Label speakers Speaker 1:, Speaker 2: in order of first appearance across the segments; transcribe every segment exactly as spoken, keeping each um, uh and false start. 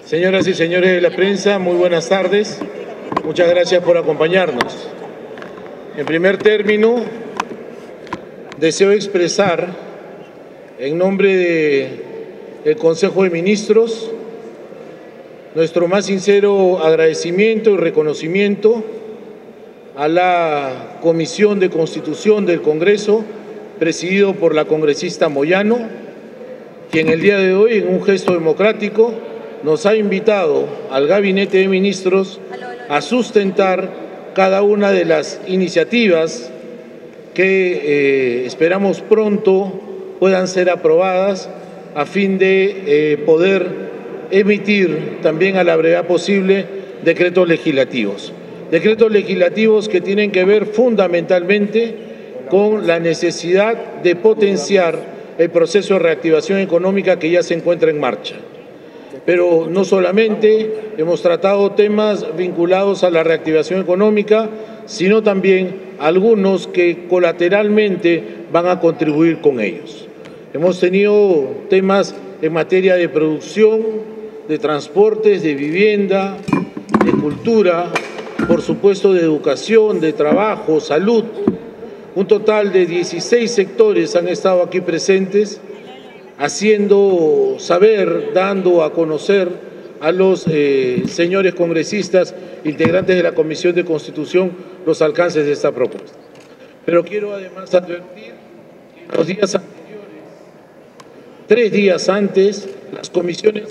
Speaker 1: Señoras y señores de la prensa, muy buenas tardes. Muchas gracias por acompañarnos. En primer término, deseo expresar en nombre del Consejo de Ministros nuestro más sincero agradecimiento y reconocimiento a la Comisión de Constitución del Congreso, presidido por la congresista Moyano, quien el día de hoy, en un gesto democrático, nos ha invitado al Gabinete de Ministros a sustentar cada una de las iniciativas que eh, esperamos pronto puedan ser aprobadas a fin de eh, poder emitir también a la brevedad posible decretos legislativos. Decretos legislativos que tienen que ver fundamentalmente con la necesidad de potenciar el proceso de reactivación económica que ya se encuentra en marcha. Pero no solamente hemos tratado temas vinculados a la reactivación económica, sino también algunos que colateralmente van a contribuir con ellos. Hemos tenido temas en materia de producción, de transportes, de vivienda, de cultura, por supuesto de educación, de trabajo, salud. Un total de dieciséis sectores han estado aquí presentes, haciendo saber, dando a conocer a los eh, señores congresistas, integrantes de la Comisión de Constitución, los alcances de esta propuesta. Pero quiero además advertir que en los días anteriores, tres días antes, las comisiones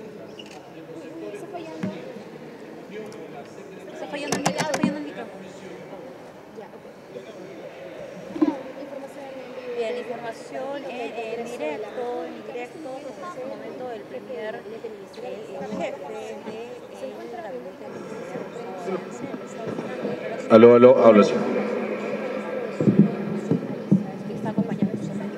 Speaker 2: Bien, información en, en directo, en directo, en este momento el primer el jefe del gabinete ministerial.
Speaker 1: Aló, aló, habla.
Speaker 2: Está acompañando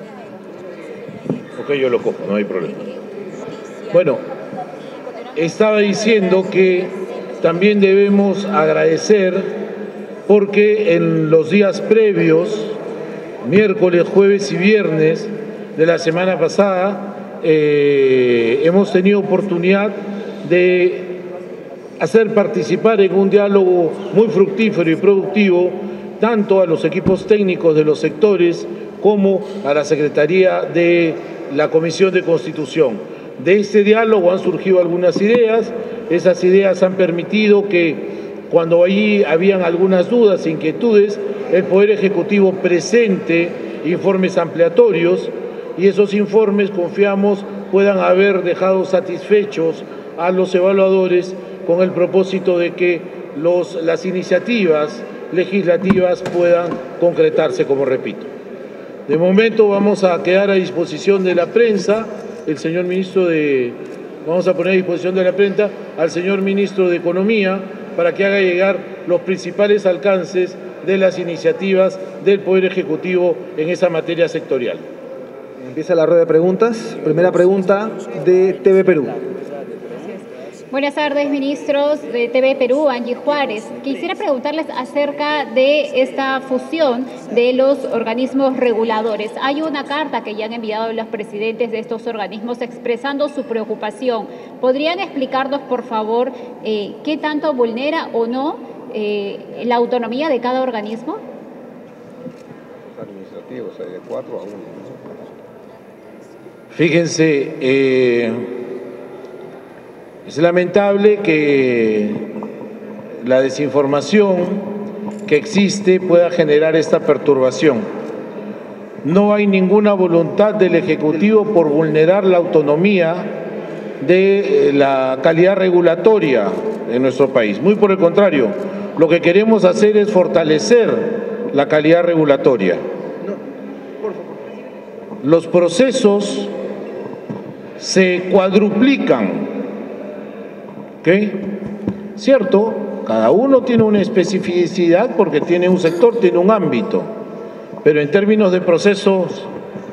Speaker 1: Ok, yo lo cojo, no hay problema. Bueno, estaba diciendo que también debemos agradecer porque en los días previos, miércoles, jueves y viernes de la semana pasada, eh, hemos tenido oportunidad de hacer participar en un diálogo muy fructífero y productivo tanto a los equipos técnicos de los sectores como a la Secretaría de la Comisión de Constitución. De este diálogo han surgido algunas ideas, esas ideas han permitido que cuando allí habían algunas dudas e inquietudes, el Poder Ejecutivo presente informes ampliatorios y esos informes, confiamos, puedan haber dejado satisfechos a los evaluadores con el propósito de que los, las iniciativas legislativas puedan concretarse, como repito. De momento vamos a quedar a disposición de la prensa, el señor ministro de, vamos a poner a disposición de la prensa al señor ministro de Economía para que haga llegar los principales alcances de las iniciativas del Poder Ejecutivo en esa materia sectorial.
Speaker 3: Empieza la rueda de preguntas. Primera pregunta de T V Perú.
Speaker 4: Buenas tardes, ministros de T V Perú, Angie Juárez. Quisiera preguntarles acerca de esta fusión de los organismos reguladores. Hay una carta que ya han enviado los presidentes de estos organismos expresando su preocupación. ¿Podrían explicarnos, por favor, eh, qué tanto vulnera o no eh, la autonomía de cada organismo?
Speaker 5: Administrativos, de cuatro a uno.
Speaker 1: Fíjense, eh, es lamentable que la desinformación que existe pueda generar esta perturbación. No hay ninguna voluntad del Ejecutivo por vulnerar la autonomía de la calidad regulatoria en nuestro país. Muy por el contrario, lo que queremos hacer es fortalecer la calidad regulatoria. Los procesos se cuadruplican. ¿Ok? Cierto, cada uno tiene una especificidad porque tiene un sector, tiene un ámbito, pero en términos de procesos,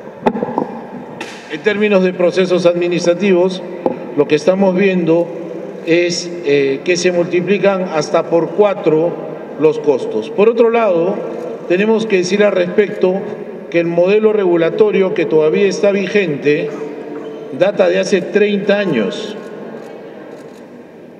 Speaker 1: en términos de procesos administrativos, lo que estamos viendo es eh, que se multiplican hasta por cuatro los costos. Por otro lado, tenemos que decir al respecto que el modelo regulatorio que todavía está vigente data de hace treinta años.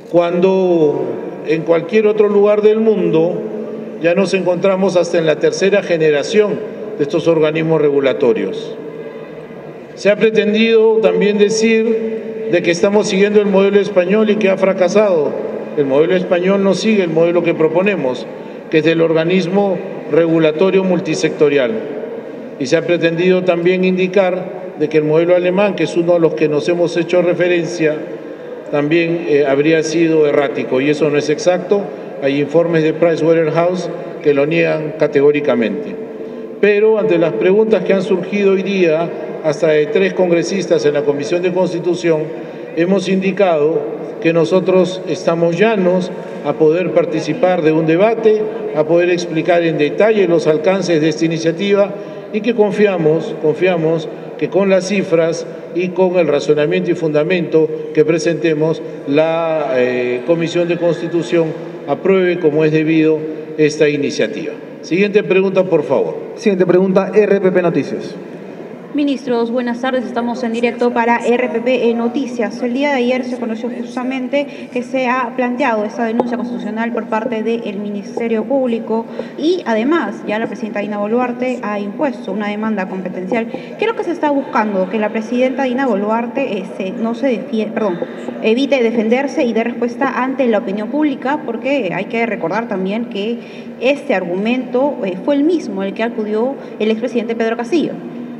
Speaker 1: cuando en cualquier otro lugar del mundo ya nos encontramos hasta en la tercera generación de estos organismos regulatorios. Se ha pretendido también decir de que estamos siguiendo el modelo español y que ha fracasado. El modelo español no sigue el modelo que proponemos, que es del organismo regulatorio multisectorial. Y se ha pretendido también indicar de que el modelo alemán, que es uno de los que nos hemos hecho referencia, también eh, habría sido errático, y eso no es exacto. Hay informes de Pricewaterhouse que lo niegan categóricamente. Pero ante las preguntas que han surgido hoy día, hasta de tres congresistas en la Comisión de Constitución, hemos indicado que nosotros estamos llanos a poder participar de un debate, a poder explicar en detalle los alcances de esta iniciativa y que confiamos, confiamos que con las cifras y con el razonamiento y fundamento que presentemos, la eh, Comisión de Constitución apruebe como es debido esta iniciativa. Siguiente pregunta, por favor.
Speaker 3: Siguiente pregunta, R P P Noticias.
Speaker 6: Ministros, buenas tardes. Estamos en directo para R P P Noticias. El día de ayer se conoció justamente que se ha planteado esta denuncia constitucional por parte del Ministerio Público y además ya la presidenta Dina Boluarte ha impuesto una demanda competencial. ¿Qué es lo que se está buscando? Que la presidenta Dina Boluarte este, no se defiende, perdón, evite defenderse y dé respuesta ante la opinión pública, porque hay que recordar también que este argumento eh, fue el mismo el que acudió el expresidente Pedro Castillo.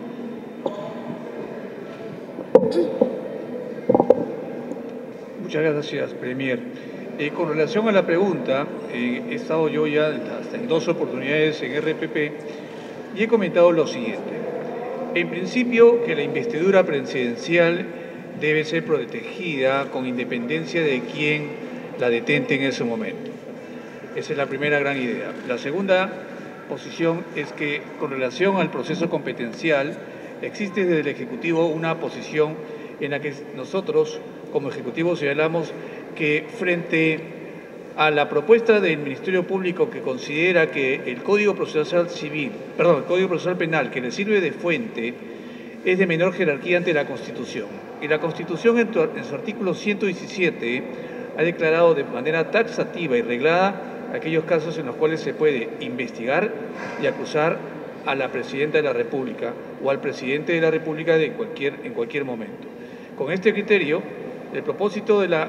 Speaker 7: Muchas gracias, Premier. Eh, con relación a la pregunta, eh, he estado yo ya hasta en dos oportunidades en R P P y he comentado lo siguiente. En principio, que la investidura presidencial debe ser protegida con independencia de quién la detente en ese momento. Esa es la primera gran idea. La segunda posición es que con relación al proceso competencial, existe desde el Ejecutivo una posición en la que nosotros, como Ejecutivo, señalamos que frente a la propuesta del Ministerio Público que considera que el Código Procesal Civil, perdón, el Código Procesal Penal, que le sirve de fuente, es de menor jerarquía ante la Constitución. Y la Constitución, en, tu, en su artículo ciento diecisiete, ha declarado de manera taxativa y reglada aquellos casos en los cuales se puede investigar y acusar a la Presidenta de la República o al Presidente de la República de cualquier, en cualquier momento. Con este criterio, el propósito de la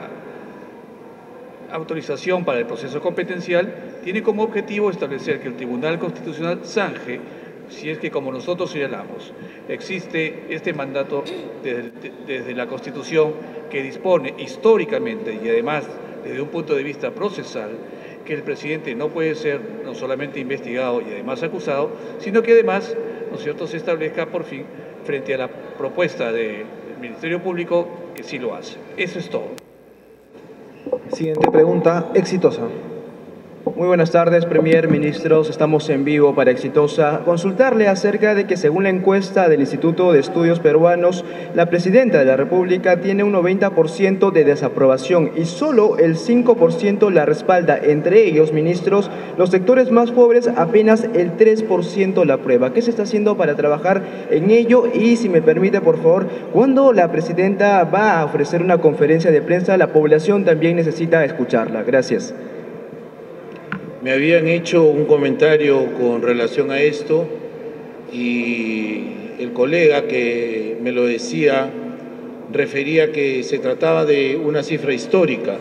Speaker 7: autorización para el proceso competencial tiene como objetivo establecer que el Tribunal Constitucional zanje, si es que, como nosotros señalamos, existe este mandato desde, desde la Constitución que dispone históricamente y además desde un punto de vista procesal que el presidente no puede ser no solamente investigado y además acusado, sino que además, ¿no es cierto?, se establezca por fin frente a la propuesta del Ministerio Público que sí lo hace. Eso es todo.
Speaker 3: Siguiente pregunta, Exitosa.
Speaker 8: Muy buenas tardes, Premier, ministros. Estamos en vivo para Exitosa. Consultarle acerca de que, según la encuesta del Instituto de Estudios Peruanos, la Presidenta de la República tiene un noventa por ciento de desaprobación y solo el cinco por ciento la respalda. Entre ellos, ministros, los sectores más pobres apenas el tres por ciento la aprueba. ¿Qué se está haciendo para trabajar en ello? Y, si me permite, por favor, ¿cuándo la Presidenta va a ofrecer una conferencia de prensa? La población también necesita escucharla. Gracias.
Speaker 1: Me habían hecho un comentario con relación a esto y el colega que me lo decía refería que se trataba de una cifra histórica.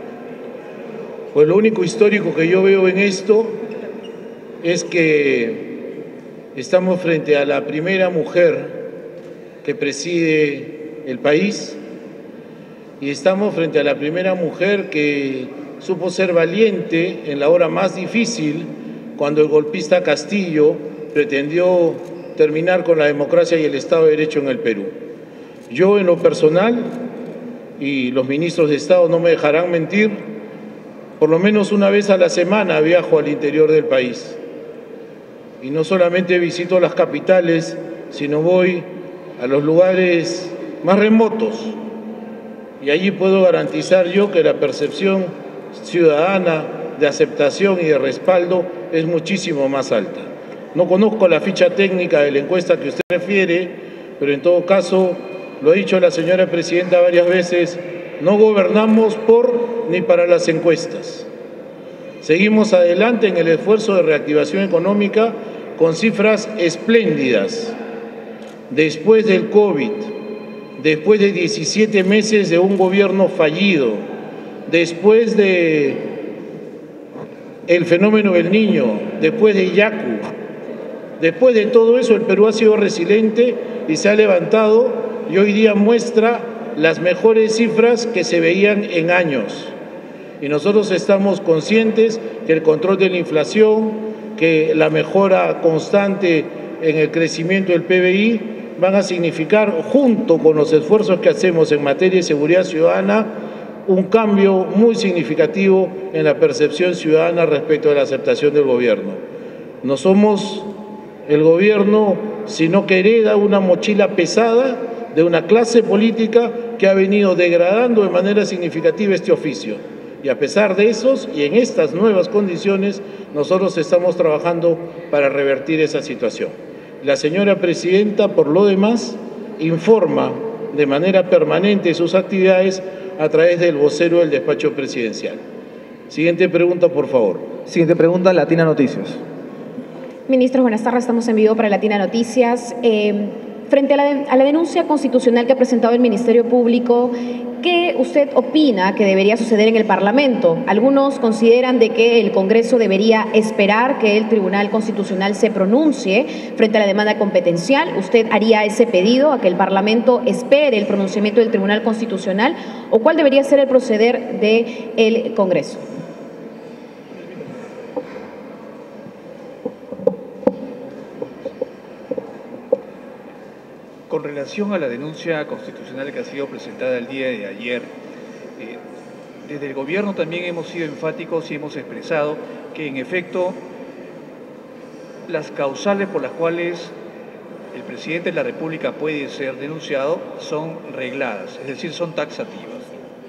Speaker 1: Pues lo único histórico que yo veo en esto es que estamos frente a la primera mujer que preside el país y estamos frente a la primera mujer que supo ser valiente en la hora más difícil, cuando el golpista Castillo pretendió terminar con la democracia y el Estado de Derecho en el Perú. Yo, en lo personal, y los ministros de Estado no me dejarán mentir, por lo menos una vez a la semana viajo al interior del país. Y no solamente visito las capitales, sino voy a los lugares más remotos. Y allí puedo garantizar yo que la percepción ciudadana de aceptación y de respaldo es muchísimo más alta. No conozco la ficha técnica de la encuesta que usted refiere, pero en todo caso, lo ha dicho la señora Presidenta varias veces, No gobernamos por ni para las encuestas. Seguimos adelante en el esfuerzo de reactivación económica con cifras espléndidas. Después del COVID, después de diecisiete meses de un gobierno fallido, después de el fenómeno del Niño, después de Yaku, después de todo eso, el Perú ha sido resiliente y se ha levantado y hoy día muestra las mejores cifras que se veían en años. Y nosotros estamos conscientes que el control de la inflación, que la mejora constante en el crecimiento del P B I van a significar, junto con los esfuerzos que hacemos en materia de seguridad ciudadana, un cambio muy significativo en la percepción ciudadana respecto a la aceptación del gobierno. No somos el gobierno, sino que hereda una mochila pesada de una clase política que ha venido degradando de manera significativa este oficio. Y a pesar de esos y en estas nuevas condiciones, nosotros estamos trabajando para revertir esa situación. La señora presidenta, por lo demás, informa de manera permanente sus actividades a través del vocero del despacho presidencial. Siguiente pregunta, por favor.
Speaker 3: Siguiente pregunta, Latina Noticias.
Speaker 9: Ministros, buenas tardes. Estamos en vivo para Latina Noticias. Eh, frente a la, a la denuncia constitucional que ha presentado el Ministerio Público, ¿qué usted opina que debería suceder en el Parlamento? Algunos consideran de que el Congreso debería esperar que el Tribunal Constitucional se pronuncie frente a la demanda competencial. ¿Usted haría ese pedido a que el Parlamento espere el pronunciamiento del Tribunal Constitucional? ¿O cuál debería ser el proceder del Congreso?
Speaker 7: Con relación a la denuncia constitucional que ha sido presentada el día de ayer, eh, desde el gobierno también hemos sido enfáticos y hemos expresado que en efecto las causales por las cuales el presidente de la República puede ser denunciado son regladas, es decir, son taxativas.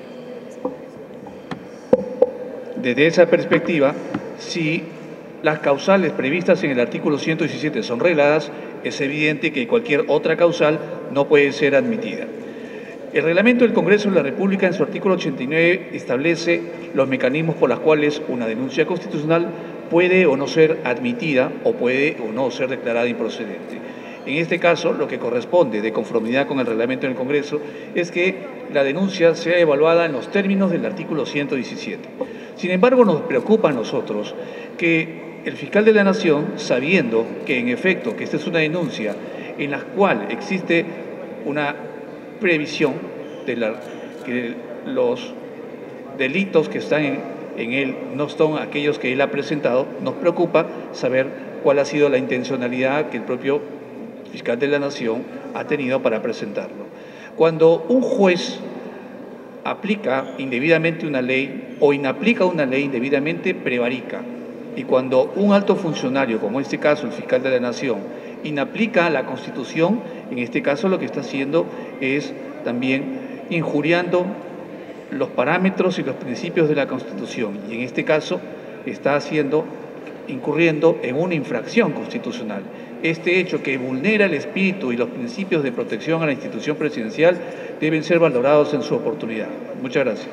Speaker 7: Desde esa perspectiva, si las causales previstas en el artículo ciento diecisiete son regladas, es evidente que cualquier otra causal no puede ser admitida. El reglamento del Congreso de la República en su artículo ochenta y nueve establece los mecanismos por los cuales una denuncia constitucional puede o no ser admitida o puede o no ser declarada improcedente. En este caso, lo que corresponde, de conformidad con el reglamento del Congreso, es que la denuncia sea evaluada en los términos del artículo ciento diecisiete. Sin embargo, nos preocupa a nosotros que el fiscal de la Nación, sabiendo que en efecto que esta es una denuncia en la cual existe una previsión de la, que los delitos que están en, en él no son aquellos que él ha presentado, nos preocupa saber cuál ha sido la intencionalidad que el propio fiscal de la Nación ha tenido para presentarlo. Cuando un juez aplica indebidamente una ley o inaplica una ley indebidamente, prevarica. Y cuando un alto funcionario, como en este caso el fiscal de la Nación, inaplica la Constitución, en este caso lo que está haciendo es también injuriando los parámetros y los principios de la Constitución. Y en este caso está haciendo, incurriendo en una infracción constitucional. Este hecho que vulnera el espíritu y los principios de protección a la institución presidencial deben ser valorados en su oportunidad. Muchas gracias.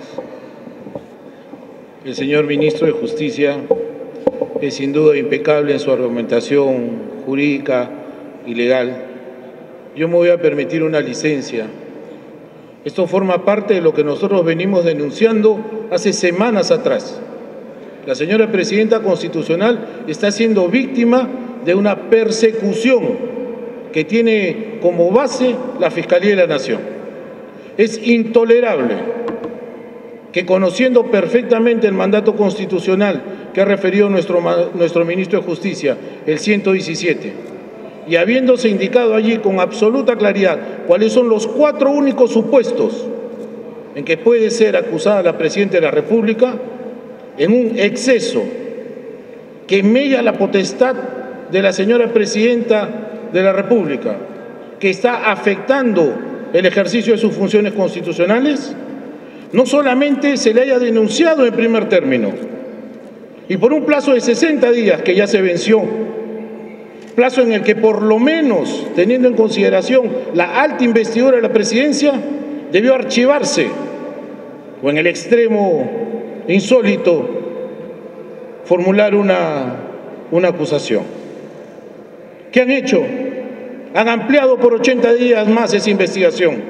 Speaker 1: El señor Ministro de Justicia es sin duda impecable en su argumentación jurídica y legal. Yo me voy a permitir una licencia. Esto forma parte de lo que nosotros venimos denunciando hace semanas atrás. La señora Presidenta Constitucional está siendo víctima de una persecución que tiene como base la Fiscalía de la Nación. Es intolerable que, conociendo perfectamente el mandato constitucional que ha referido nuestro, nuestro Ministro de Justicia, el ciento diecisiete, y habiéndose indicado allí con absoluta claridad cuáles son los cuatro únicos supuestos en que puede ser acusada la Presidenta de la República, en un exceso que mella la potestad de la señora Presidenta de la República, que está afectando el ejercicio de sus funciones constitucionales, no solamente se le haya denunciado en primer término, y por un plazo de sesenta días que ya se venció, plazo en el que por lo menos, teniendo en consideración la alta investidura de la presidencia, debió archivarse o en el extremo insólito, formular una, una acusación. ¿Qué han hecho? Han ampliado por ochenta días más esa investigación.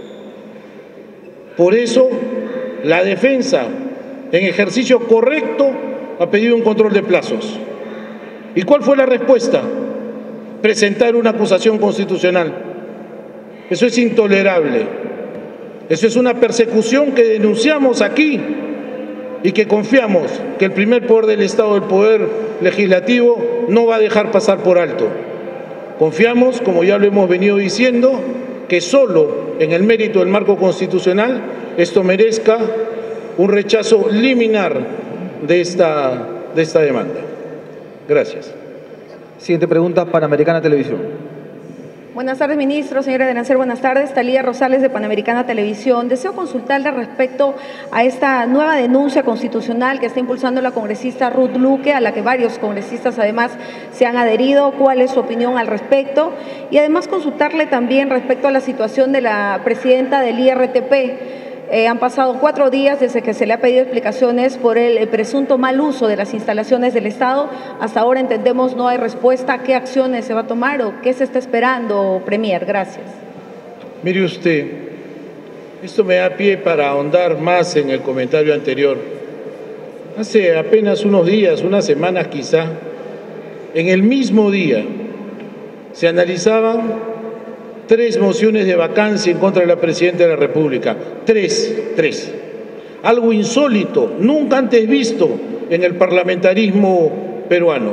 Speaker 1: Por eso, la defensa, en ejercicio correcto, ha pedido un control de plazos. ¿Y cuál fue la respuesta? Presentar una acusación constitucional. Eso es intolerable. Eso es una persecución que denunciamos aquí y que confiamos que el primer poder del Estado, el Poder Legislativo, no va a dejar pasar por alto. Confiamos, como ya lo hemos venido diciendo, que solo en el mérito del marco constitucional esto merezca un rechazo liminar de esta, de esta demanda. Gracias.
Speaker 3: Siguiente pregunta, Panamericana Televisión.
Speaker 10: Buenas tardes, ministro. Señora Denacer, buenas tardes. Talía Rosales, de Panamericana Televisión. Deseo consultarle respecto a esta nueva denuncia constitucional que está impulsando la congresista Ruth Luque, a la que varios congresistas además se han adherido. ¿Cuál es su opinión al respecto? Y además consultarle también respecto a la situación de la presidenta del I R T P. Eh, han pasado cuatro días desde que se le ha pedido explicaciones por el, el presunto mal uso de las instalaciones del Estado. Hasta ahora entendemos no hay respuesta. ¿Qué acciones se va a tomar o qué se está esperando, Premier? Gracias.
Speaker 1: Mire usted, esto me da pie para ahondar más en el comentario anterior. Hace apenas unos días, unas semanas quizá, en el mismo día se analizaban tres mociones de vacancia en contra de la Presidenta de la República. Tres, tres. Algo insólito, nunca antes visto en el parlamentarismo peruano.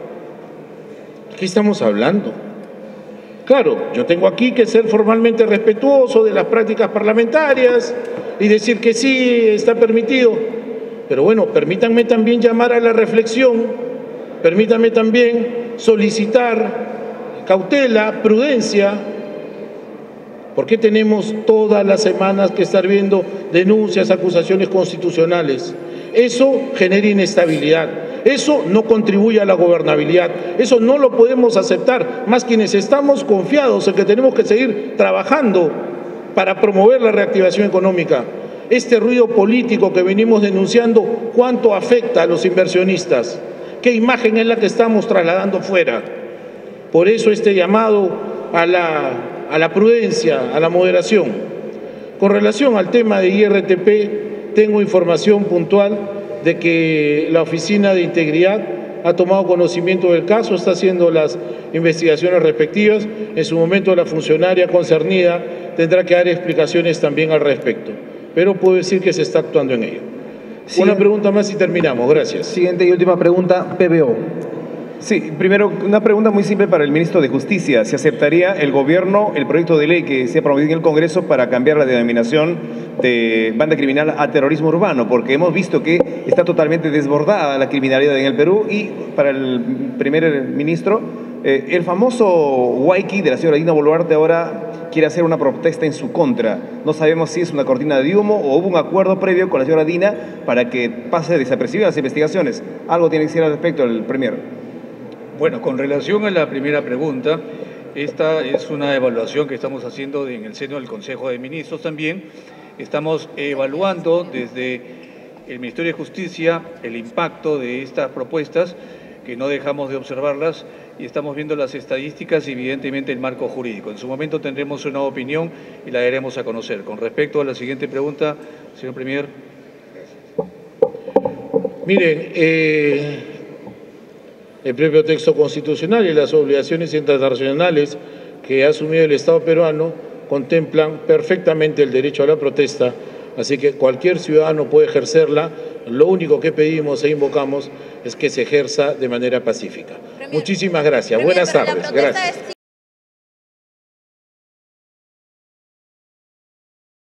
Speaker 1: ¿De qué estamos hablando? Claro, yo tengo aquí que ser formalmente respetuoso de las prácticas parlamentarias y decir que sí, está permitido. Pero bueno, permítanme también llamar a la reflexión, permítanme también solicitar cautela, prudencia. ¿Por qué tenemos todas las semanas que estar viendo denuncias, acusaciones constitucionales? Eso genera inestabilidad, eso no contribuye a la gobernabilidad, eso no lo podemos aceptar, más quienes estamos confiados en que tenemos que seguir trabajando para promover la reactivación económica. Este ruido político que venimos denunciando, ¿cuánto afecta a los inversionistas? ¿Qué imagen es la que estamos trasladando fuera? Por eso este llamado a la... a la prudencia, a la moderación. Con relación al tema de I R T P, tengo información puntual de que la Oficina de Integridad ha tomado conocimiento del caso, está haciendo las investigaciones respectivas. En su momento la funcionaria concernida tendrá que dar explicaciones también al respecto, pero puedo decir que se está actuando en ello.
Speaker 3: Siguiente.
Speaker 1: Una pregunta más y terminamos. Gracias.
Speaker 3: Siguiente y última pregunta, P B O.
Speaker 11: Sí, primero una pregunta muy simple para el ministro de Justicia. ¿Se aceptaría el gobierno el proyecto de ley que se ha promovido en el Congreso para cambiar la denominación de banda criminal a terrorismo urbano? Porque hemos visto que está totalmente desbordada la criminalidad en el Perú y para el primer ministro, eh, el famoso Huayqui de la señora Dina Boluarte ahora quiere hacer una protesta en su contra. No sabemos si es una cortina de humo o hubo un acuerdo previo con la señora Dina para que pase desapercibida las investigaciones. Algo tiene que decir al respecto el premier.
Speaker 7: Bueno, con relación a la primera pregunta, esta es una evaluación que estamos haciendo en el seno del Consejo de Ministros también. Estamos evaluando desde el Ministerio de Justicia el impacto de estas propuestas, que no dejamos de observarlas, y estamos viendo las estadísticas y evidentemente el marco jurídico. En su momento tendremos una opinión y la daremos a conocer. Con respecto a la siguiente pregunta, señor Premier.
Speaker 1: Miren, eh... el propio texto constitucional y las obligaciones internacionales que ha asumido el Estado peruano contemplan perfectamente el derecho a la protesta, así que cualquier ciudadano puede ejercerla. Lo único que pedimos e invocamos es que se ejerza de manera pacífica. Muchísimas gracias. Buenas tardes. Gracias.